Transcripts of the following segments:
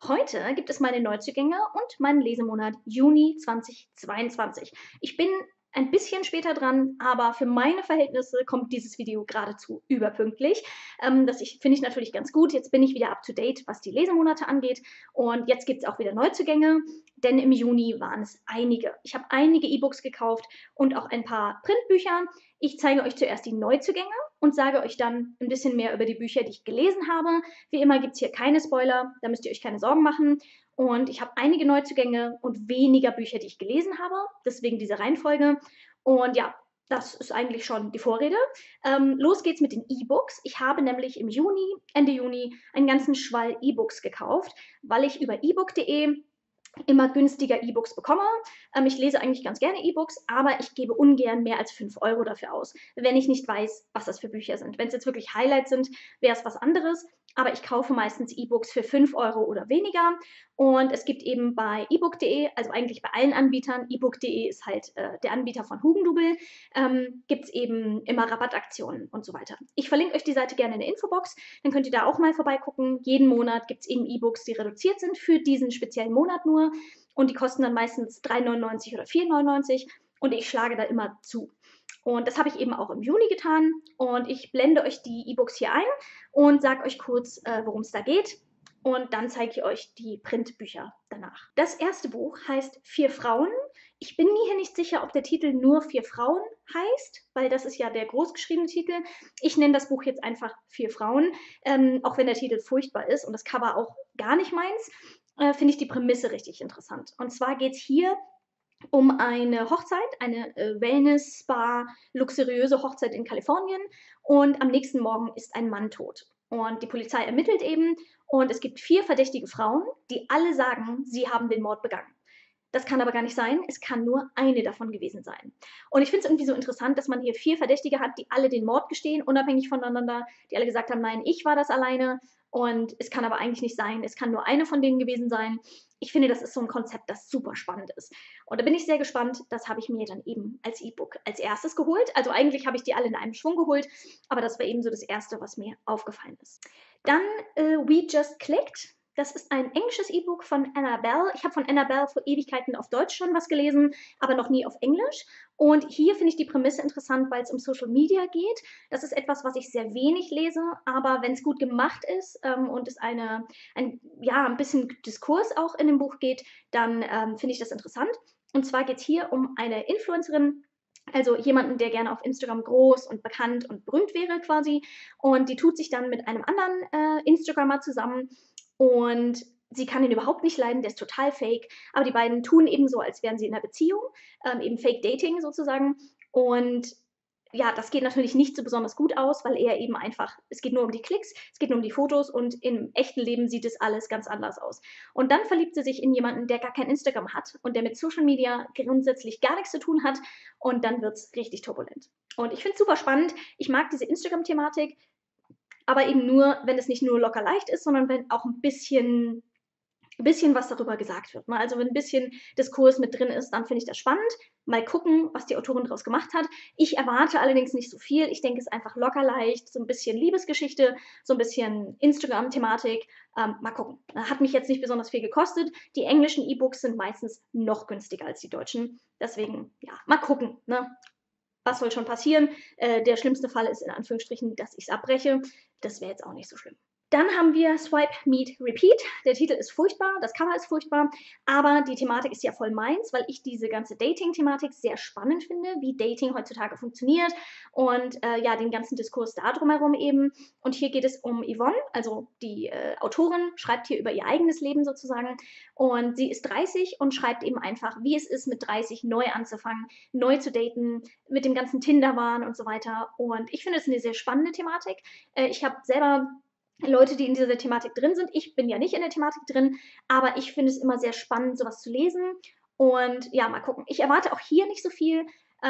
Heute gibt es meine Neuzugänge und meinen Lesemonat Juni 2022. Ich bin ein bisschen später dran, aber für meine Verhältnisse kommt dieses Video geradezu überpünktlich. Finde ich natürlich ganz gut. Jetzt bin ich wieder up to date, was die Lesemonate angeht. Und jetzt gibt es auch wieder Neuzugänge, denn im Juni waren es einige. Ich habe einige E-Books gekauft und auch ein paar Printbücher. Ich zeige euch zuerst die Neuzugänge und sage euch dann ein bisschen mehr über die Bücher, die ich gelesen habe. Wie immer gibt es hier keine Spoiler, da müsst ihr euch keine Sorgen machen. Und ich habe einige Neuzugänge und weniger Bücher, die ich gelesen habe. Deswegen diese Reihenfolge. Und ja, das ist eigentlich schon die Vorrede. Los geht's mit den E-Books. Ich habe nämlich im Juni, Ende Juni, einen ganzen Schwall E-Books gekauft, weil ich über ebook.de immer günstiger E-Books bekomme. Ich lese eigentlich ganz gerne E-Books, aber ich gebe ungern mehr als 5 € dafür aus, wenn ich nicht weiß, was das für Bücher sind. Wenn es jetzt wirklich Highlights sind, wäre es was anderes, aber ich kaufe meistens E-Books für 5 € oder weniger. Und es gibt eben bei ebook.de, also eigentlich bei allen Anbietern, ebook.de ist halt der Anbieter von Hugendubel, gibt es eben immer Rabattaktionen und so weiter. Ich verlinke euch die Seite gerne in der Infobox, dann könnt ihr da auch mal vorbeigucken. Jeden Monat gibt es eben E-Books, die reduziert sind für diesen speziellen Monat nur und die kosten dann meistens 3,99 oder 4,99 und ich schlage da immer zu. Und das habe ich eben auch im Juni getan und ich blende euch die E-Books hier ein und sage euch kurz, worum es da geht. Und dann zeige ich euch die Printbücher danach. Das erste Buch heißt Vier Frauen. Ich bin mir hier nicht sicher, ob der Titel nur Vier Frauen heißt, weil das ist ja der großgeschriebene Titel. Ich nenne das Buch jetzt einfach Vier Frauen, auch wenn der Titel furchtbar ist und das Cover auch gar nicht meins, finde ich die Prämisse richtig interessant. Und zwar geht es hier um eine Hochzeit, eine Wellness-Spa, luxuriöse Hochzeit in Kalifornien und am nächsten Morgen ist ein Mann tot. Und die Polizei ermittelt eben und es gibt 4 verdächtige Frauen, die alle sagen, sie haben den Mord begangen. Das kann aber gar nicht sein. Es kann nur eine davon gewesen sein. Und ich finde es irgendwie so interessant, dass man hier 4 Verdächtige hat, die alle den Mord gestehen, unabhängig voneinander, die alle gesagt haben, nein, ich war das alleine. Und es kann aber eigentlich nicht sein. Es kann nur eine von denen gewesen sein. Ich finde, das ist so ein Konzept, das super spannend ist. Und da bin ich sehr gespannt. Das habe ich mir dann eben als E-Book als erstes geholt. Also eigentlich habe ich die alle in einem Schwung geholt, aber das war eben so das Erste, was mir aufgefallen ist. Dann We Just Clicked. Das ist ein englisches E-Book von Annabelle. Ich habe von Annabelle vor Ewigkeiten auf Deutsch schon was gelesen, aber noch nie auf Englisch. Und hier finde ich die Prämisse interessant, weil es um Social Media geht. Das ist etwas, was ich sehr wenig lese, aber wenn es gut gemacht ist und es ein bisschen Diskurs auch in dem Buch geht, dann finde ich das interessant. Und zwar geht es hier um eine Influencerin, also jemanden, der gerne auf Instagram groß und bekannt und berühmt wäre quasi. Und die tut sich dann mit einem anderen Instagrammer zusammen und sie kann ihn überhaupt nicht leiden, der ist total fake. Aber die beiden tun eben so, als wären sie in einer Beziehung, eben Fake Dating sozusagen. Und ja, das geht natürlich nicht so besonders gut aus, weil er eben einfach, es geht nur um die Klicks, es geht nur um die Fotos und im echten Leben sieht es alles ganz anders aus. Und dann verliebt sie sich in jemanden, der gar kein Instagram hat und der mit Social Media grundsätzlich gar nichts zu tun hat und dann wird es richtig turbulent. Und ich finde es super spannend. Ich mag diese Instagram-Thematik, aber eben nur, wenn es nicht nur locker leicht ist, sondern wenn auch ein bisschen was darüber gesagt wird. Ne? Also wenn ein bisschen Diskurs mit drin ist, dann finde ich das spannend. Mal gucken, was die Autorin daraus gemacht hat. Ich erwarte allerdings nicht so viel. Ich denke, es ist einfach locker leicht, so ein bisschen Liebesgeschichte, so ein bisschen Instagram-Thematik. Mal gucken. Hat mich jetzt nicht besonders viel gekostet. Die englischen E-Books sind meistens noch günstiger als die deutschen. Deswegen, ja, mal gucken. Ne? Was soll schon passieren? Der schlimmste Fall ist in Anführungsstrichen, dass ich es abbreche. Das wäre jetzt auch nicht so schlimm. Dann haben wir Swipe, Meet, Repeat. Der Titel ist furchtbar, das Cover ist furchtbar, aber die Thematik ist ja voll meins, weil ich diese ganze Dating-Thematik sehr spannend finde, wie Dating heutzutage funktioniert und ja, den ganzen Diskurs da drumherum eben. Und hier geht es um Yvonne, also die Autorin, schreibt hier über ihr eigenes Leben sozusagen. Und sie ist 30 und schreibt eben einfach, wie es ist, mit 30 neu anzufangen, neu zu daten, mit dem ganzen Tinder-Wahn und so weiter. Und ich finde es eine sehr spannende Thematik. Ich habe selber Leute, die in dieser Thematik drin sind. Ich bin ja nicht in der Thematik drin, aber ich finde es immer sehr spannend, sowas zu lesen. Und ja, mal gucken. Ich erwarte auch hier nicht so viel,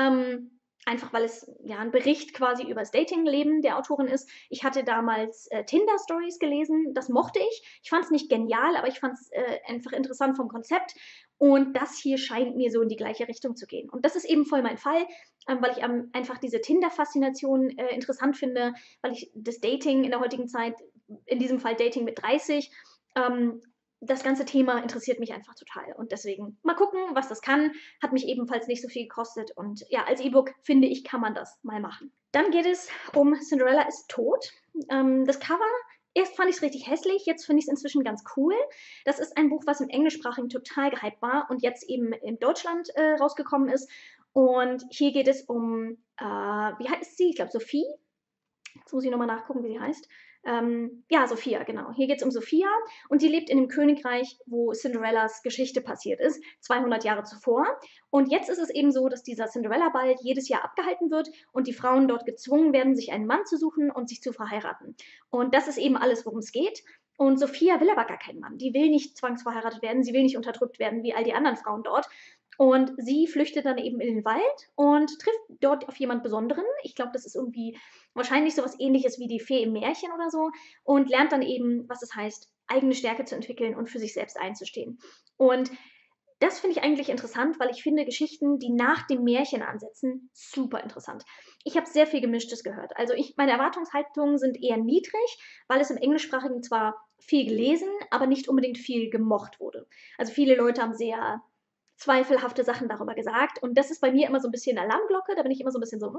einfach weil es ja ein Bericht quasi über das Datingleben der Autorin ist. Ich hatte damals Tinder-Stories gelesen, das mochte ich. Ich fand es nicht genial, aber ich fand es einfach interessant vom Konzept. Und das hier scheint mir so in die gleiche Richtung zu gehen. Und das ist eben voll mein Fall, weil ich einfach diese Tinder-Faszination interessant finde, weil ich das Dating in der heutigen Zeit, in diesem Fall Dating mit 30, das ganze Thema interessiert mich einfach total. Und deswegen mal gucken, was das kann. Hat mich ebenfalls nicht so viel gekostet. Und ja, als E-Book finde ich, kann man das mal machen. Dann geht es um Cinderella ist tot. Das Cover, erst fand ich es richtig hässlich, jetzt finde ich es inzwischen ganz cool. Das ist ein Buch, was im Englischsprachigen total gehypt war und jetzt eben in Deutschland rausgekommen ist. Und hier geht es um, wie heißt sie? Ich glaube, Sophie. Jetzt muss ich nochmal nachgucken, wie sie heißt. Ja, Sophia, genau. Hier geht es um Sophia und sie lebt in dem Königreich, wo Cinderellas Geschichte passiert ist, 200 Jahre zuvor. Und jetzt ist es eben so, dass dieser Cinderella-Ball jedes Jahr abgehalten wird und die Frauen dort gezwungen werden, sich einen Mann zu suchen und sich zu verheiraten. Und das ist eben alles, worum es geht. Und Sophia will aber gar keinen Mann. Die will nicht zwangsverheiratet werden, sie will nicht unterdrückt werden wie all die anderen Frauen dort. Und sie flüchtet dann eben in den Wald und trifft dort auf jemand Besonderen. Ich glaube, das ist irgendwie wahrscheinlich sowas Ähnliches wie die Fee im Märchen oder so. Und lernt dann eben, was es heißt, eigene Stärke zu entwickeln und für sich selbst einzustehen. Und das finde ich eigentlich interessant, weil ich finde Geschichten, die nach dem Märchen ansetzen, super interessant. Ich habe sehr viel Gemischtes gehört. Also meine Erwartungshaltungen sind eher niedrig, weil es im Englischsprachigen zwar viel gelesen, aber nicht unbedingt viel gemocht wurde. Also viele Leute haben sehr zweifelhafte Sachen darüber gesagt. Und das ist bei mir immer so ein bisschen Alarmglocke. Da bin ich immer so ein bisschen so.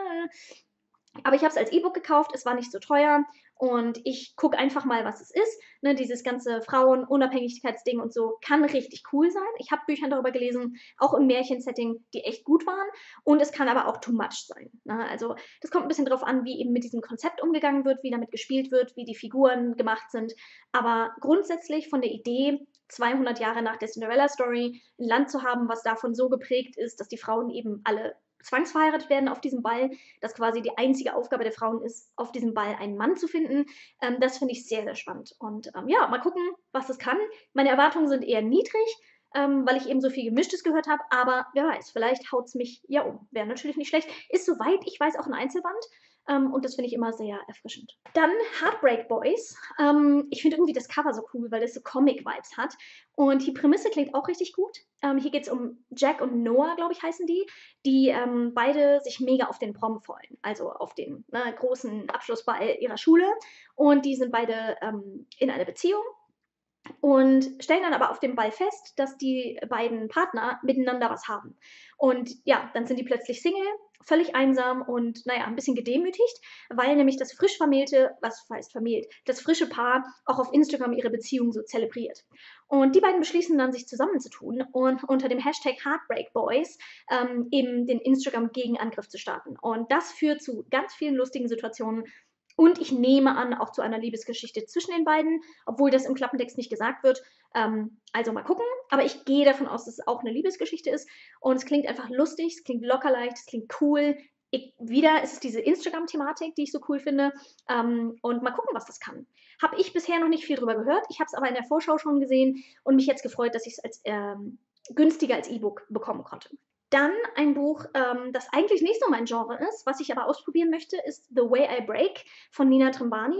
Aber ich habe es als E-Book gekauft, es war nicht so teuer und ich gucke einfach mal, was es ist. Ne, dieses ganze Frauen-Unabhängigkeitsding und so kann richtig cool sein. Ich habe Bücher darüber gelesen, auch im Märchensetting, die echt gut waren. Und es kann aber auch too much sein. Ne? Also das kommt ein bisschen drauf an, wie eben mit diesem Konzept umgegangen wird, wie damit gespielt wird, wie die Figuren gemacht sind. Aber grundsätzlich von der Idee, 200 Jahre nach der Cinderella-Story ein Land zu haben, was davon so geprägt ist, dass die Frauen eben alle zwangsverheiratet werden auf diesem Ball, dass quasi die einzige Aufgabe der Frauen ist, auf diesem Ball einen Mann zu finden. Das finde ich sehr, sehr spannend. Und ja, mal gucken, was es kann. Meine Erwartungen sind eher niedrig, weil ich eben so viel Gemischtes gehört habe. Aber wer weiß, vielleicht haut es mich ja um. Wäre natürlich nicht schlecht. Ist soweit, ich weiß, auch ein Einzelband. Und das finde ich immer sehr erfrischend. Dann Heartbreak Boys. Ich finde irgendwie das Cover so cool, weil das so Comic-Vibes hat. Und die Prämisse klingt auch richtig gut. Hier geht es um Jack und Noah, glaube ich, heißen die beide sich mega auf den Prom freuen, also auf den großen Abschlussball ihrer Schule. Und die sind beide in einer Beziehung und stellen dann aber auf dem Ball fest, dass die beiden Partner miteinander was haben. Und ja, dann sind die plötzlich Single, völlig einsam und naja, ein bisschen gedemütigt, weil nämlich das frisch vermählte, was heißt vermählt, das frische Paar auch auf Instagram ihre Beziehung so zelebriert. Und die beiden beschließen dann, sich zusammenzutun und unter dem Hashtag Heartbreak Boys eben den Instagram-Gegenangriff zu starten. Und das führt zu ganz vielen lustigen Situationen, und ich nehme an, auch zu einer Liebesgeschichte zwischen den beiden, obwohl das im Klappentext nicht gesagt wird. Also mal gucken. Aber ich gehe davon aus, dass es auch eine Liebesgeschichte ist. Und es klingt einfach lustig, es klingt locker leicht, es klingt cool. Wieder ist es diese Instagram-Thematik, die ich so cool finde. Und mal gucken, was das kann. Habe ich bisher noch nicht viel drüber gehört. Ich habe es aber in der Vorschau schon gesehen und mich jetzt gefreut, dass ich es als günstiger als E-Book bekommen konnte. Dann ein Buch, das eigentlich nicht so mein Genre ist, was ich aber ausprobieren möchte, ist The Way I Break von Nina Trimbani.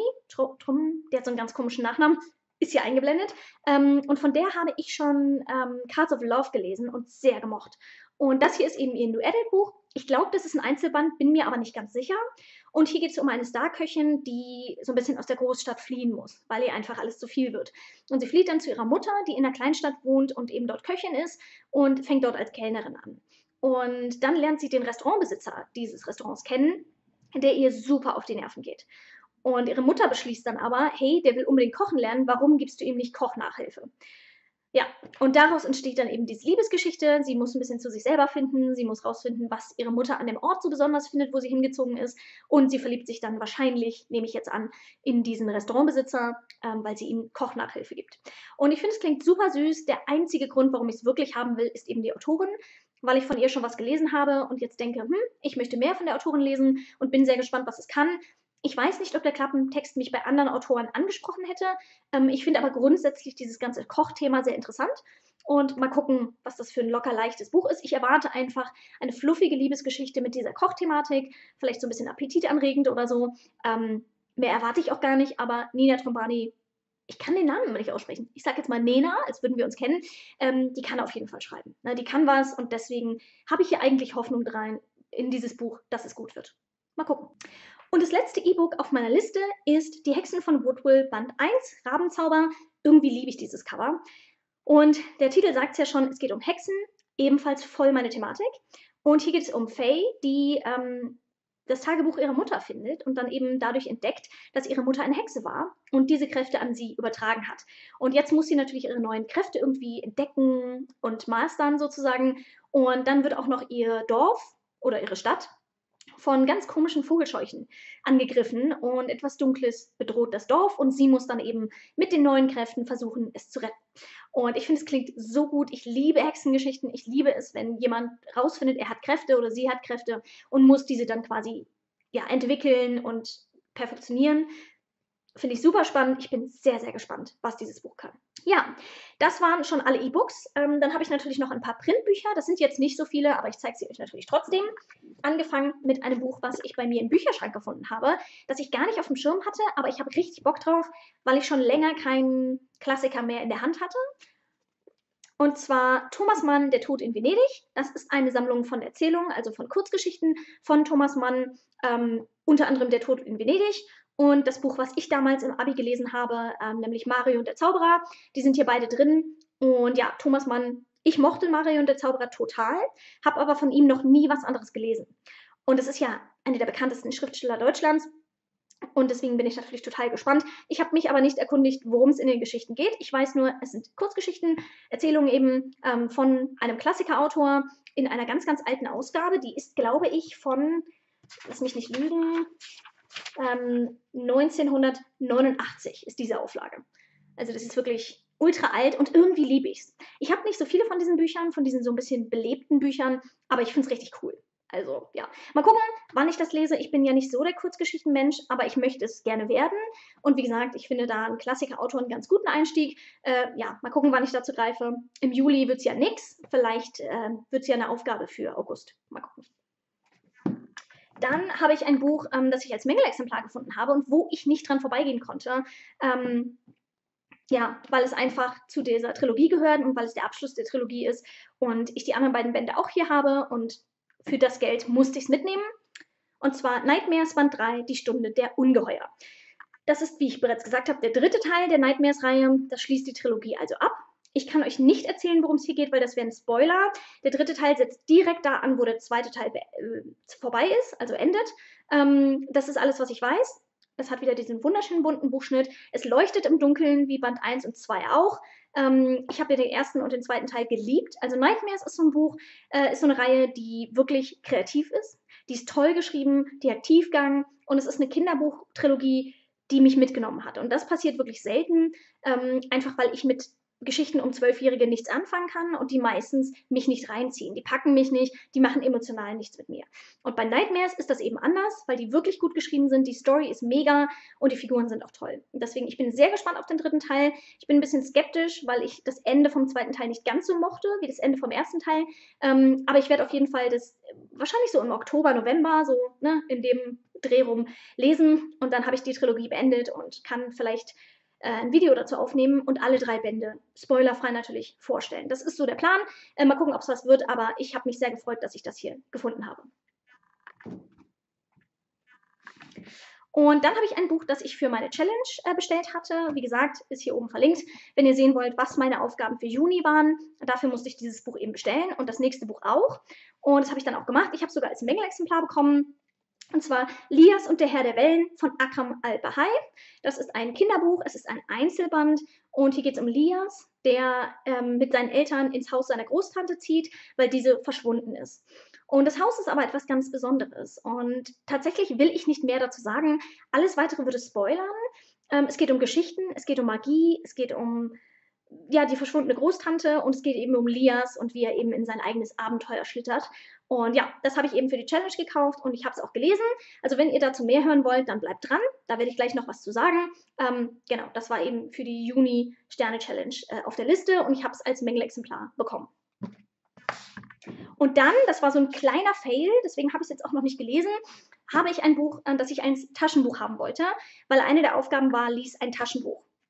Die hat so einen ganz komischen Nachnamen, ist hier eingeblendet. Und von der habe ich schon Cards of Love gelesen und sehr gemocht. Und das hier ist eben ihr New Adult Buch. Ich glaube, das ist ein Einzelband, bin mir aber nicht ganz sicher. Und hier geht es um eine Starköchin, die so ein bisschen aus der Großstadt fliehen muss, weil ihr einfach alles zu viel wird. Und sie flieht dann zu ihrer Mutter, die in einer Kleinstadt wohnt und eben dort Köchin ist und fängt dort als Kellnerin an. Und dann lernt sie den Restaurantbesitzer dieses Restaurants kennen, der ihr super auf die Nerven geht. Und ihre Mutter beschließt dann aber, hey, der will unbedingt kochen lernen, warum gibst du ihm nicht Kochnachhilfe? Ja, und daraus entsteht dann eben diese Liebesgeschichte. Sie muss ein bisschen zu sich selber finden. Sie muss rausfinden, was ihre Mutter an dem Ort so besonders findet, wo sie hingezogen ist. Und sie verliebt sich dann wahrscheinlich, nehme ich jetzt an, in diesen Restaurantbesitzer, weil sie ihm Kochnachhilfe gibt. Und ich finde, es klingt super süß. Der einzige Grund, warum ich es wirklich haben will, ist eben die Autorin, weil ich von ihr schon was gelesen habe und jetzt denke, ich möchte mehr von der Autorin lesen und bin sehr gespannt, was es kann. Ich weiß nicht, ob der Klappentext mich bei anderen Autoren angesprochen hätte. Ich finde aber grundsätzlich dieses ganze Kochthema sehr interessant. Und mal gucken, was das für ein locker leichtes Buch ist. Ich erwarte einfach eine fluffige Liebesgeschichte mit dieser Kochthematik, vielleicht so ein bisschen appetitanregend oder so. Mehr erwarte ich auch gar nicht, aber Nina Trombani, ich kann den Namen immer nicht aussprechen. Ich sage jetzt mal Nena, als würden wir uns kennen. Die kann auf jeden Fall schreiben. Ne, die kann was und deswegen habe ich hier eigentlich Hoffnung rein in dieses Buch, dass es gut wird. Mal gucken. Und das letzte E-Book auf meiner Liste ist Die Hexen von Woodville Band 1, Rabenzauber. Irgendwie liebe ich dieses Cover. Und der Titel sagt es ja schon, es geht um Hexen, ebenfalls voll meine Thematik. Und hier geht es um Faye, die das Tagebuch ihrer Mutter findet und dann eben dadurch entdeckt, dass ihre Mutter eine Hexe war und diese Kräfte an sie übertragen hat. Und jetzt muss sie natürlich ihre neuen Kräfte irgendwie entdecken und mastern sozusagen. Und dann wird auch noch ihr Dorf oder ihre Stadt von ganz komischen Vogelscheuchen angegriffen und etwas Dunkles bedroht das Dorf und sie muss dann eben mit den neuen Kräften versuchen, es zu retten. Und ich finde, es klingt so gut. Ich liebe Hexengeschichten. Ich liebe es, wenn jemand rausfindet, er hat Kräfte oder sie hat Kräfte und muss diese dann quasi ja, entwickeln und perfektionieren. Finde ich super spannend. Ich bin sehr, sehr gespannt, was dieses Buch kann. Ja, das waren schon alle E-Books. Dann habe ich natürlich noch ein paar Printbücher. Das sind jetzt nicht so viele, aber ich zeige sie euch natürlich trotzdem. Angefangen mit einem Buch, was ich bei mir im Bücherschrank gefunden habe, das ich gar nicht auf dem Schirm hatte, aber ich habe richtig Bock drauf, weil ich schon länger keinen Klassiker mehr in der Hand hatte. Und zwar Thomas Mann, Der Tod in Venedig. Das ist eine Sammlung von Erzählungen, also von Kurzgeschichten von Thomas Mann, unter anderem Der Tod in Venedig. Und das Buch, was ich damals im Abi gelesen habe, nämlich Mario und der Zauberer, die sind hier beide drin. Und ja, Thomas Mann, ich mochte Mario und der Zauberer total, habe aber von ihm noch nie was anderes gelesen. Und es ist ja einer der bekanntesten Schriftsteller Deutschlands. Und deswegen bin ich natürlich total gespannt. Ich habe mich aber nicht erkundigt, worum es in den Geschichten geht. Ich weiß nur, es sind Kurzgeschichten, Erzählungen eben von einem Klassikerautor in einer ganz, ganz alten Ausgabe. Die ist, glaube ich, von, lass mich nicht lügen, 1989 ist diese Auflage. Also das ist wirklich ultra alt und irgendwie liebe ich es. Ich habe nicht so viele von diesen Büchern, von diesen so ein bisschen belebten Büchern, aber ich finde es richtig cool. Also ja, mal gucken, wann ich das lese. Ich bin ja nicht so der Kurzgeschichtenmensch, aber ich möchte es gerne werden. Und wie gesagt, ich finde da ein Klassikerautor einen ganz guten Einstieg. Ja, mal gucken, wann ich dazu greife. Im Juli wird es ja nichts. Vielleicht wird es ja eine Aufgabe für August. Mal gucken. Dann habe ich ein Buch, das ich als Mängelexemplar gefunden habe und wo ich nicht dran vorbeigehen konnte. Ja, weil es einfach zu dieser Trilogie gehört und weil es der Abschluss der Trilogie ist und ich die anderen beiden Bände auch hier habe und für das Geld musste ich es mitnehmen. Und zwar Nightmares Band 3, Die Stunde der Ungeheuer. Das ist, wie ich bereits gesagt habe, der dritte Teil der Nightmares-Reihe. Das schließt die Trilogie also ab. Ich kann euch nicht erzählen, worum es hier geht, weil das wäre ein Spoiler. Der dritte Teil setzt direkt da an, wo der zweite Teil vorbei ist, also endet. Das ist alles, was ich weiß. Es hat wieder diesen wunderschönen bunten Buchschnitt. Es leuchtet im Dunkeln, wie Band 1 und 2 auch. Ich habe ja den ersten und den zweiten Teil geliebt. Also Nightmares ist so ein Buch, ist so eine Reihe, die wirklich kreativ ist. Die ist toll geschrieben, die hat Tiefgang und es ist eine Kinderbuchtrilogie, die mich mitgenommen hat. Und das passiert wirklich selten, einfach weil ich mit Geschichten um 12-Jährige nichts anfangen kann und die meistens mich nicht reinziehen. Die packen mich nicht, die machen emotional nichts mit mir. Und bei Nightmares ist das eben anders, weil die wirklich gut geschrieben sind, die Story ist mega und die Figuren sind auch toll. Und deswegen, ich bin sehr gespannt auf den dritten Teil. Ich bin ein bisschen skeptisch, weil ich das Ende vom zweiten Teil nicht ganz so mochte, wie das Ende vom ersten Teil. Aber ich werde auf jeden Fall das wahrscheinlich so im Oktober, November, so ne, in dem Dreh rum lesen. Und dann habe ich die Trilogie beendet und kann vielleicht ein Video dazu aufnehmen und alle 3 Bände, spoilerfrei natürlich, vorstellen. Das ist so der Plan. Mal gucken, ob es was wird, aber ich habe mich sehr gefreut, dass ich das hier gefunden habe. Und dann habe ich ein Buch, das ich für meine Challenge bestellt hatte. Wie gesagt, ist hier oben verlinkt. Wenn ihr sehen wollt, was meine Aufgaben für Juni waren, dafür musste ich dieses Buch eben bestellen und das nächste Buch auch. Und das habe ich dann auch gemacht. Ich habe es sogar als Mängelexemplar bekommen. Und zwar Lias und der Herr der Wellen von Akram al-Bahai. Das ist ein Kinderbuch, es ist ein Einzelband und hier geht es um Lias, der mit seinen Eltern ins Haus seiner Großtante zieht, weil diese verschwunden ist. Und das Haus ist aber etwas ganz Besonderes und tatsächlich will ich nicht mehr dazu sagen. Alles Weitere würde spoilern. Es geht um Geschichten, es geht um Magie, es geht um ja, die verschwundene Großtante und es geht eben um Lias und wie er eben in sein eigenes Abenteuer schlittert. Und ja, das habe ich eben für die Challenge gekauft und ich habe es auch gelesen. Also wenn ihr dazu mehr hören wollt, dann bleibt dran. Da werde ich gleich noch was zu sagen. Genau, das war eben für die Juni-Sterne-Challenge auf der Liste und ich habe es als Mängelexemplar bekommen. Und dann, das war so ein kleiner Fail, deswegen habe ich es jetzt auch noch nicht gelesen, habe ich ein Buch, das ich als Taschenbuch haben wollte, weil eine der Aufgaben war, lies ein Taschenbuch.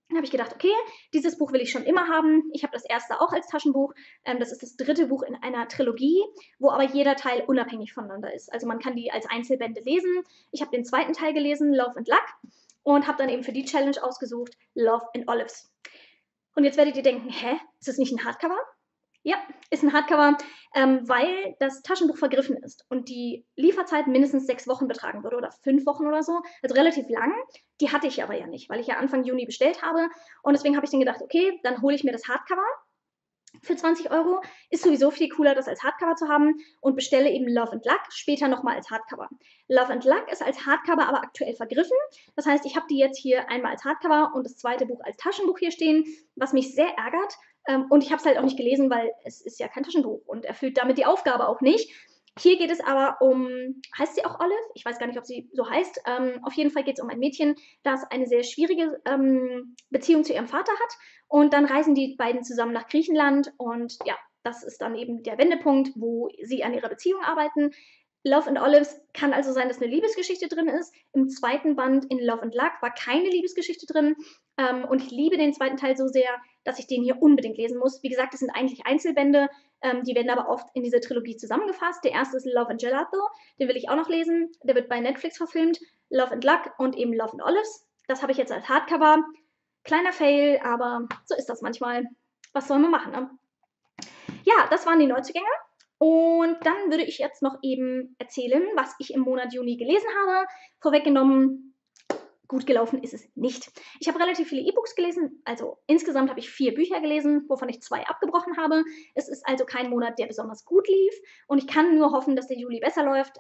Dann habe ich gedacht, okay, dieses Buch will ich schon immer haben. Ich habe das erste auch als Taschenbuch. Das ist das dritte Buch in einer Trilogie, wo aber jeder Teil unabhängig voneinander ist. Also man kann die als Einzelbände lesen. Ich habe den zweiten Teil gelesen, Love and Luck, und habe dann eben für die Challenge ausgesucht, Love and Olives. Und jetzt werdet ihr denken, hä, ist das nicht ein Hardcover? Ja, ist ein Hardcover, weil das Taschenbuch vergriffen ist und die Lieferzeit mindestens 6 Wochen betragen würde oder 5 Wochen oder so, also relativ lang. Die hatte ich aber ja nicht, weil ich ja Anfang Juni bestellt habe, und deswegen habe ich dann gedacht, okay, dann hole ich mir das Hardcover für 20 Euro. Ist sowieso viel cooler, das als Hardcover zu haben, und bestelle eben Love and Luck später nochmal als Hardcover. Love and Luck ist als Hardcover aber aktuell vergriffen. Das heißt, ich habe die jetzt hier einmal als Hardcover und das zweite Buch als Taschenbuch hier stehen, was mich sehr ärgert. Und ich habe es halt auch nicht gelesen, weil es ist ja kein Taschenbuch und erfüllt damit die Aufgabe auch nicht. Hier geht es aber um, heißt sie auch Olive? Ich weiß gar nicht, ob sie so heißt. Auf jeden Fall geht es um ein Mädchen, das eine sehr schwierige Beziehung zu ihrem Vater hat. Und dann reisen die beiden zusammen nach Griechenland und ja, das ist dann eben der Wendepunkt, wo sie an ihrer Beziehung arbeiten. Love and Olives kann also sein, dass eine Liebesgeschichte drin ist. Im zweiten Band in Love and Luck war keine Liebesgeschichte drin. Und ich liebe den zweiten Teil so sehr, dass ich den hier unbedingt lesen muss. Wie gesagt, das sind eigentlich Einzelbände, die werden aber oft in diese Trilogie zusammengefasst. Der erste ist Love and Gelato, den will ich auch noch lesen. Der wird bei Netflix verfilmt. Love and Luck und eben Love and Olives. Das habe ich jetzt als Hardcover. Kleiner Fail, aber so ist das manchmal. Was soll man machen, ne? Ja, das waren die Neuzugänge. Und dann würde ich jetzt noch eben erzählen, was ich im Monat Juni gelesen habe. Vorweggenommen, gut gelaufen ist es nicht. Ich habe relativ viele E-Books gelesen, also insgesamt habe ich 4 Bücher gelesen, wovon ich 2 abgebrochen habe. Es ist also kein Monat, der besonders gut lief, und ich kann nur hoffen, dass der Juli besser läuft.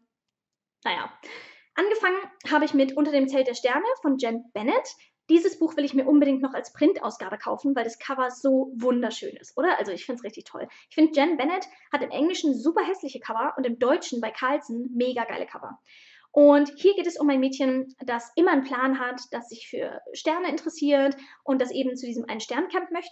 Naja, angefangen habe ich mit Unter dem Zelt der Sterne von Jen Bennett. Dieses Buch will ich mir unbedingt noch als Printausgabe kaufen, weil das Cover so wunderschön ist, oder? Also ich finde es richtig toll. Ich finde, Jen Bennett hat im Englischen super hässliche Cover und im Deutschen bei Carlsen mega geile Cover. Und hier geht es um ein Mädchen, das immer einen Plan hat, das sich für Sterne interessiert und das eben zu diesem einen Sterncamp möchte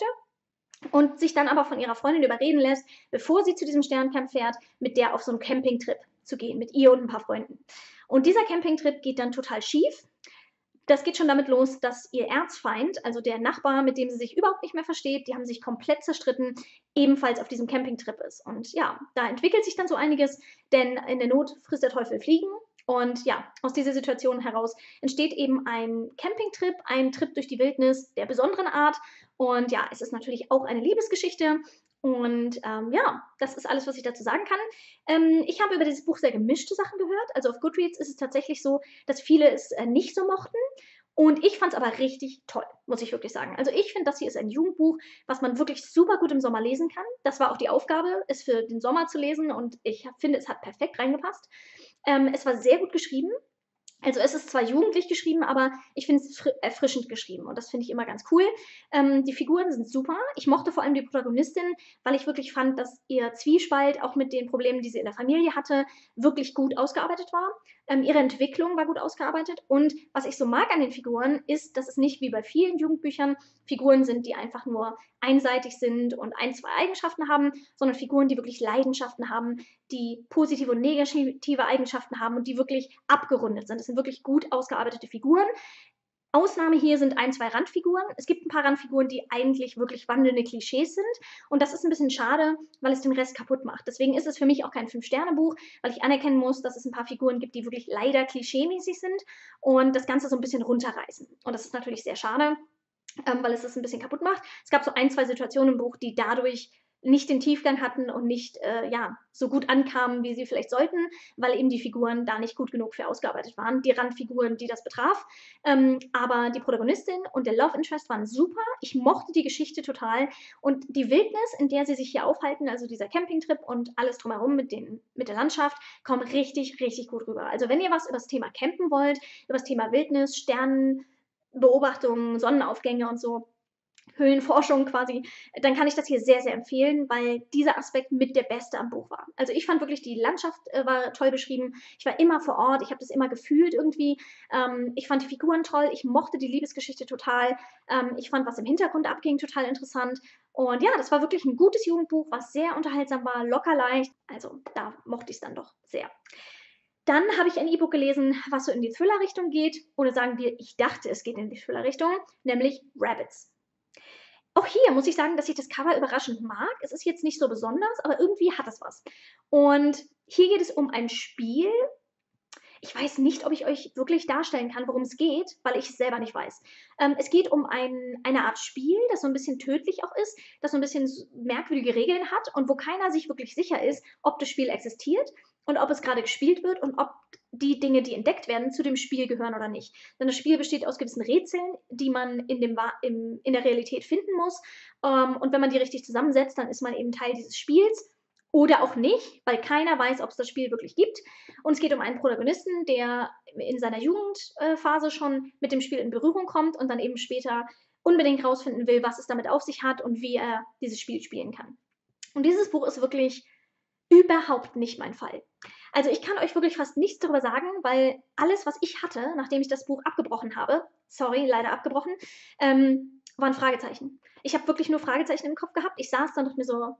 und sich dann aber von ihrer Freundin überreden lässt, bevor sie zu diesem Sterncamp fährt, mit der auf so einen Campingtrip zu gehen, mit ihr und ein paar Freunden. Und dieser Campingtrip geht dann total schief. Das geht schon damit los, dass ihr Erzfeind, also der Nachbar, mit dem sie sich überhaupt nicht mehr versteht, die haben sich komplett zerstritten, ebenfalls auf diesem Campingtrip ist. Und ja, da entwickelt sich dann so einiges, denn in der Not frisst der Teufel Fliegen. Und ja, aus dieser Situation heraus entsteht eben ein Campingtrip, ein Trip durch die Wildnis der besonderen Art. Und ja, es ist natürlich auch eine Liebesgeschichte. Und ja, das ist alles, was ich dazu sagen kann. Ich habe über dieses Buch sehr gemischte Sachen gehört. Also auf Goodreads ist es tatsächlich so, dass viele es nicht so mochten. Und ich fand es aber richtig toll, muss ich wirklich sagen. Also ich finde, das hier ist ein Jugendbuch, was man wirklich super gut im Sommer lesen kann. Das war auch die Aufgabe, es für den Sommer zu lesen, und ich finde, es hat perfekt reingepasst. Es war sehr gut geschrieben. Also es ist zwar jugendlich geschrieben, aber ich finde es erfrischend geschrieben, und das finde ich immer ganz cool. Die Figuren sind super. Ich mochte vor allem die Protagonistin, weil ich wirklich fand, dass ihr Zwiespalt auch mit den Problemen, die sie in der Familie hatte, wirklich gut ausgearbeitet war. Ihre Entwicklung war gut ausgearbeitet, und was ich so mag an den Figuren ist, dass es nicht wie bei vielen Jugendbüchern Figuren sind, die einfach nur einseitig sind und ein, zwei Eigenschaften haben, sondern Figuren, die wirklich Leidenschaften haben, die positive und negative Eigenschaften haben und die wirklich abgerundet sind. Das sind wirklich gut ausgearbeitete Figuren. Ausnahme hier sind ein, zwei Randfiguren. Es gibt ein paar Randfiguren, die eigentlich wirklich wandelnde Klischees sind. Und das ist ein bisschen schade, weil es den Rest kaputt macht. Deswegen ist es für mich auch kein 5-Sterne-Buch, weil ich anerkennen muss, dass es ein paar Figuren gibt, die wirklich leider klischeemäßig sind und das Ganze so ein bisschen runterreißen. Und das ist natürlich sehr schade, weil es das ein bisschen kaputt macht. Es gab so ein, zwei Situationen im Buch, die dadurch nicht den Tiefgang hatten und nicht ja, so gut ankamen, wie sie vielleicht sollten, weil eben die Figuren da nicht gut genug für ausgearbeitet waren. Die Randfiguren, die das betraf. Aber die Protagonistin und der Love Interest waren super. Ich mochte die Geschichte total. Und die Wildnis, in der sie sich hier aufhalten, also dieser Campingtrip und alles drumherum mit der Landschaft, kommt richtig, richtig gut rüber. Also wenn ihr was über das Thema Campen wollt, über das Thema Wildnis, Sternenbeobachtungen, Sonnenaufgänge und so, Höhlenforschung quasi, dann kann ich das hier sehr, sehr empfehlen, weil dieser Aspekt mit der beste am Buch war. Also ich fand wirklich, die Landschaft war toll beschrieben. Ich war immer vor Ort, ich habe das immer gefühlt irgendwie. Ich fand die Figuren toll, ich mochte die Liebesgeschichte total. Ich fand, was im Hintergrund abging, total interessant. Und ja, das war wirklich ein gutes Jugendbuch, was sehr unterhaltsam war, locker leicht. Also da mochte ich es dann doch sehr. Dann habe ich ein E-Book gelesen, was so in die Thriller-Richtung geht. Oder sagen wir, ich dachte, es geht in die Thriller-Richtung, nämlich Rabbits. Auch hier muss ich sagen, dass ich das Cover überraschend mag. Es ist jetzt nicht so besonders, aber irgendwie hat es was. Und hier geht es um ein Spiel. Ich weiß nicht, ob ich euch wirklich darstellen kann, worum es geht, weil ich es selber nicht weiß. Es geht um eine Art Spiel, das so ein bisschen tödlich auch ist, das so ein bisschen merkwürdige Regeln hat und wo keiner sich wirklich sicher ist, ob das Spiel existiert und ob es gerade gespielt wird und ob die Dinge, die entdeckt werden, zu dem Spiel gehören oder nicht. Denn das Spiel besteht aus gewissen Rätseln, die man in der Realität finden muss. Und wenn man die richtig zusammensetzt, dann ist man eben Teil dieses Spiels. Oder auch nicht, weil keiner weiß, ob es das Spiel wirklich gibt. Und es geht um einen Protagonisten, der in seiner Jugendphase schon mit dem Spiel in Berührung kommt und dann eben später unbedingt rausfinden will, was es damit auf sich hat und wie er dieses Spiel spielen kann. Und dieses Buch ist wirklich überhaupt nicht mein Fall. Also ich kann euch wirklich fast nichts darüber sagen, weil alles, was ich hatte, nachdem ich das Buch abgebrochen habe, sorry, leider abgebrochen, waren Fragezeichen. Ich habe wirklich nur Fragezeichen im Kopf gehabt. Ich saß dann und dachte mir so,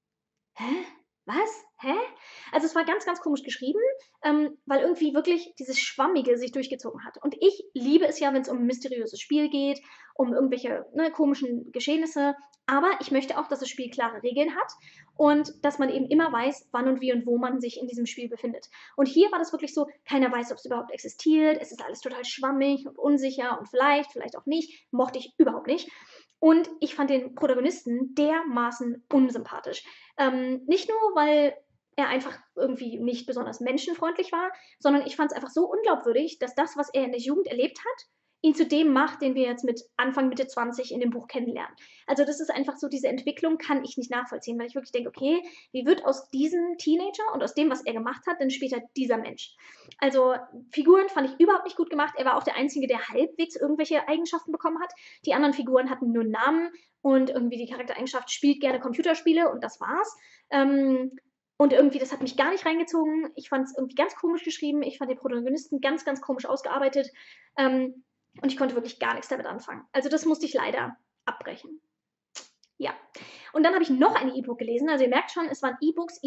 hä? Was? Hä? Also es war ganz, ganz komisch geschrieben, weil irgendwie wirklich dieses Schwammige sich durchgezogen hat. Und ich liebe es ja, wenn es um ein mysteriöses Spiel geht, um irgendwelche komischen Geschehnisse. Aber ich möchte auch, dass das Spiel klare Regeln hat und dass man eben immer weiß, wann und wie und wo man sich in diesem Spiel befindet. Und hier war das wirklich so, keiner weiß, ob es überhaupt existiert. Es ist alles total schwammig und unsicher und vielleicht auch nicht. Mochte ich überhaupt nicht. Und ich fand den Protagonisten dermaßen unsympathisch. Nicht nur, weil er einfach irgendwie nicht besonders menschenfreundlich war, sondern ich fand es einfach so unglaubwürdig, dass das, was er in der Jugend erlebt hat, ihn zu dem macht, den wir jetzt mit Anfang, Mitte 20 in dem Buch kennenlernen. Also das ist einfach so, diese Entwicklung kann ich nicht nachvollziehen, weil ich wirklich denke, okay, wie wird aus diesem Teenager und aus dem, was er gemacht hat, denn später dieser Mensch? Also Figuren fand ich überhaupt nicht gut gemacht. Er war auch der Einzige, der halbwegs irgendwelche Eigenschaften bekommen hat. Die anderen Figuren hatten nur Namen und irgendwie die Charaktereigenschaft spielt gerne Computerspiele und das war's. Und irgendwie, das hat mich gar nicht reingezogen. Ich fand es irgendwie ganz komisch geschrieben. Ich fand den Protagonisten ganz, ganz komisch ausgearbeitet. Und ich konnte wirklich gar nichts damit anfangen. Also das musste ich leider abbrechen. Ja. Und dann habe ich noch ein E-Book gelesen. Also ihr merkt schon, es waren E-Books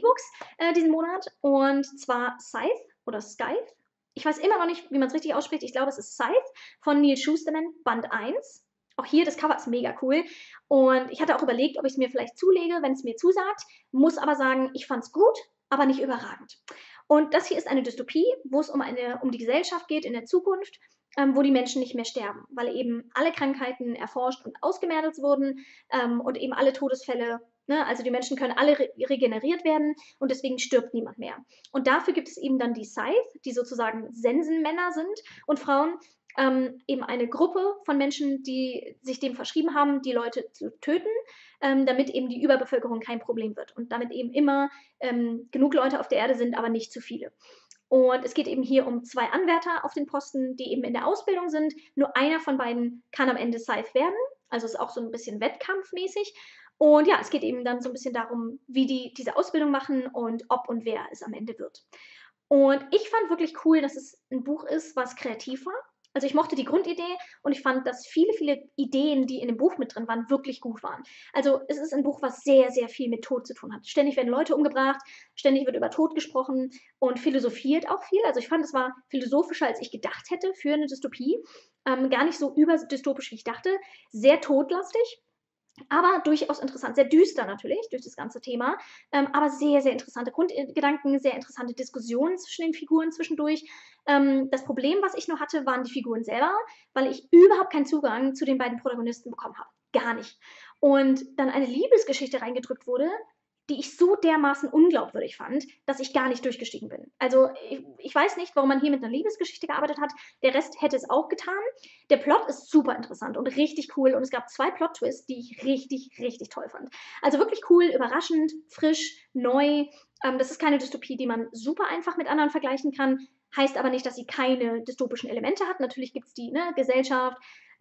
diesen Monat. Und zwar Scythe oder Scythe. Ich weiß immer noch nicht, wie man es richtig ausspricht. Ich glaube, es ist Scythe von Neil Shusterman, Band 1. Auch hier, das Cover ist mega cool. Und ich hatte auch überlegt, ob ich es mir vielleicht zulege, wenn es mir zusagt. Muss aber sagen, ich fand es gut, aber nicht überragend. Und das hier ist eine Dystopie, wo es um die Gesellschaft geht in der Zukunft, wo die Menschen nicht mehr sterben, weil eben alle Krankheiten erforscht und ausgemerzt wurden und eben alle Todesfälle, ne, also die Menschen können alle regeneriert werden und deswegen stirbt niemand mehr. Und dafür gibt es eben dann die Scythe, die sozusagen Sensenmänner sind und Frauen, eben eine Gruppe von Menschen, die sich dem verschrieben haben, die Leute zu töten, damit eben die Überbevölkerung kein Problem wird und damit eben immer genug Leute auf der Erde sind, aber nicht zu viele. Und es geht eben hier um 2 Anwärter auf den Posten, die eben in der Ausbildung sind. Nur einer von beiden kann am Ende Scythe werden. Also ist auch so ein bisschen wettkampfmäßig. Und ja, es geht eben dann so ein bisschen darum, wie die diese Ausbildung machen und ob und wer es am Ende wird. Und ich fand wirklich cool, dass es ein Buch ist, was kreativ war. Also ich mochte die Grundidee und ich fand, dass viele, viele Ideen, die in dem Buch mit drin waren, wirklich gut waren. Also es ist ein Buch, was sehr, sehr viel mit Tod zu tun hat. Ständig werden Leute umgebracht, ständig wird über Tod gesprochen und philosophiert auch viel. Also ich fand, es war philosophischer, als ich gedacht hätte für eine Dystopie. Gar nicht so überdystopisch, wie ich dachte. Sehr todlastig. Aber durchaus interessant, sehr düster natürlich durch das ganze Thema, aber sehr, sehr interessante Grundgedanken, sehr interessante Diskussionen zwischen den Figuren zwischendurch. Das Problem, was ich nur hatte, waren die Figuren selber, weil ich überhaupt keinen Zugang zu den beiden Protagonisten bekommen habe. Gar nicht. Und dann eine Liebesgeschichte reingedrückt wurde, die ich so dermaßen unglaubwürdig fand, dass ich gar nicht durchgestiegen bin. Also ich weiß nicht, warum man hier mit einer Liebesgeschichte gearbeitet hat. Der Rest hätte es auch getan. Der Plot ist super interessant und richtig cool. Und es gab 2 Plot-Twists, die ich richtig, richtig toll fand. Also wirklich cool, überraschend, frisch, neu. Das ist keine Dystopie, die man super einfach mit anderen vergleichen kann. Heißt aber nicht, dass sie keine dystopischen Elemente hat. Natürlich gibt es die, ne, Gesellschaft,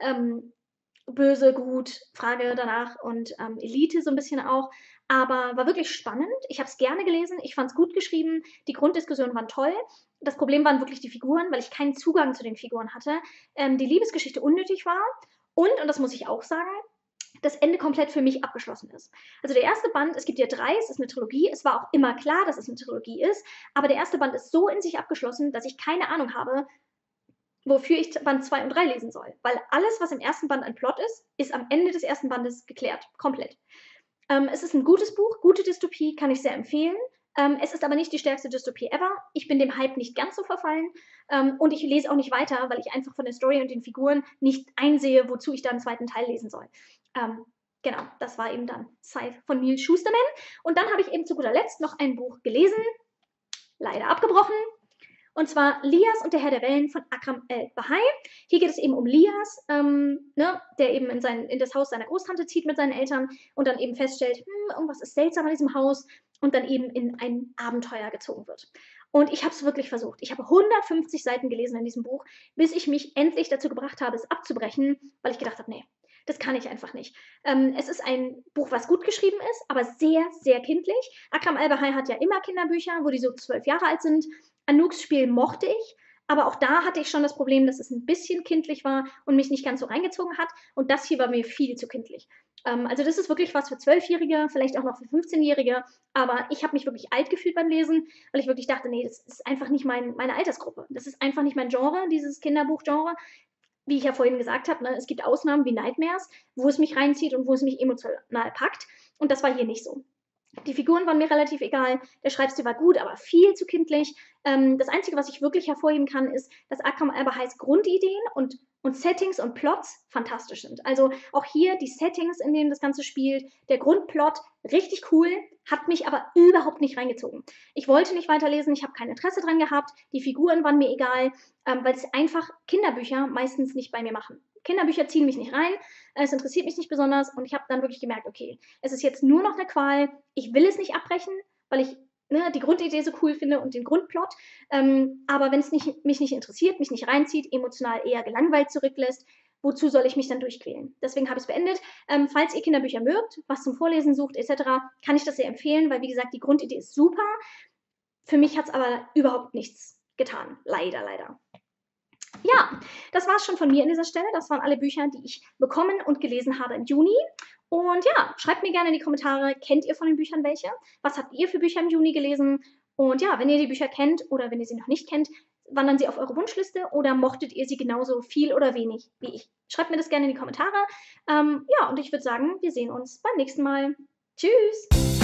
böse, gut, Frage danach und Elite so ein bisschen auch. Aber war wirklich spannend. Ich habe es gerne gelesen. Ich fand es gut geschrieben. Die Grunddiskussionen waren toll. Das Problem waren wirklich die Figuren, weil ich keinen Zugang zu den Figuren hatte. Die Liebesgeschichte unnötig war. Und das muss ich auch sagen, das Ende komplett für mich abgeschlossen ist. Also der erste Band, es gibt ja 3, es ist eine Trilogie, es war auch immer klar, dass es eine Trilogie ist, aber der erste Band ist so in sich abgeschlossen, dass ich keine Ahnung habe, wofür ich Band 2 und 3 lesen soll. Weil alles, was im ersten Band ein Plot ist am Ende des ersten Bandes geklärt. Komplett. Es ist ein gutes Buch, gute Dystopie, kann ich sehr empfehlen. Es ist aber nicht die stärkste Dystopie ever. Ich bin dem Hype nicht ganz so verfallen. Und ich lese auch nicht weiter, weil ich einfach von der Story und den Figuren nicht einsehe, wozu ich da einen zweiten Teil lesen soll. Genau, das war eben dann Scythe von Neil Shusterman. Und dann habe ich eben zu guter Letzt noch ein Buch gelesen, leider abgebrochen, und zwar Lias und der Herr der Wellen von Akram El-Bahai. Hier geht es eben um Lias, der eben in das Haus seiner Großtante zieht mit seinen Eltern und dann eben feststellt, irgendwas ist seltsam an diesem Haus und dann eben in ein Abenteuer gezogen wird. Und ich habe es wirklich versucht. Ich habe 150 Seiten gelesen in diesem Buch, bis ich mich endlich dazu gebracht habe, es abzubrechen, weil ich gedacht habe, nee, das kann ich einfach nicht. Es ist ein Buch, was gut geschrieben ist, aber sehr, sehr kindlich. Akram El-Bahai hat ja immer Kinderbücher, wo die so 12 Jahre alt sind. Anouks Spiel mochte ich, aber auch da hatte ich schon das Problem, dass es ein bisschen kindlich war und mich nicht ganz so reingezogen hat. Und das hier war mir viel zu kindlich. Also das ist wirklich was für 12-Jährige, vielleicht auch noch für 15-Jährige. Aber ich habe mich wirklich alt gefühlt beim Lesen, weil ich wirklich dachte, nee, das ist einfach nicht meine Altersgruppe. Das ist einfach nicht mein Genre, dieses Kinderbuch-Genre. Wie ich ja vorhin gesagt habe, es gibt Ausnahmen wie Nightmares, wo es mich reinzieht und wo es mich emotional packt. Und das war hier nicht so. Die Figuren waren mir relativ egal, der Schreibstil war gut, aber viel zu kindlich. Das Einzige, was ich wirklich hervorheben kann, ist, dass Akram El-Bahais Grundideen und Settings und Plots fantastisch sind. Also auch hier die Settings, in denen das Ganze spielt, der Grundplot, richtig cool, hat mich aber überhaupt nicht reingezogen. Ich wollte nicht weiterlesen, ich habe kein Interesse dran gehabt, die Figuren waren mir egal, weil es einfach Kinderbücher meistens nicht bei mir machen. Kinderbücher ziehen mich nicht rein, es interessiert mich nicht besonders und ich habe dann wirklich gemerkt, okay, es ist jetzt nur noch eine Qual, ich will es nicht abbrechen, weil ich die Grundidee so cool finde und den Grundplot, aber wenn es mich nicht interessiert, mich nicht reinzieht, emotional eher gelangweilt zurücklässt, wozu soll ich mich dann durchquälen? Deswegen habe ich es beendet. Falls ihr Kinderbücher mögt, was zum Vorlesen sucht etc., kann ich das sehr empfehlen, weil wie gesagt, die Grundidee ist super. Für mich hat es aber überhaupt nichts getan. Leider, leider. Ja, das war es schon von mir an dieser Stelle. Das waren alle Bücher, die ich bekommen und gelesen habe im Juni. Und ja, schreibt mir gerne in die Kommentare, kennt ihr von den Büchern welche? Was habt ihr für Bücher im Juni gelesen? Und ja, wenn ihr die Bücher kennt oder wenn ihr sie noch nicht kennt, wandern sie auf eure Wunschliste oder mochtet ihr sie genauso viel oder wenig wie ich? Schreibt mir das gerne in die Kommentare. Ja, und ich würde sagen, wir sehen uns beim nächsten Mal. Tschüss!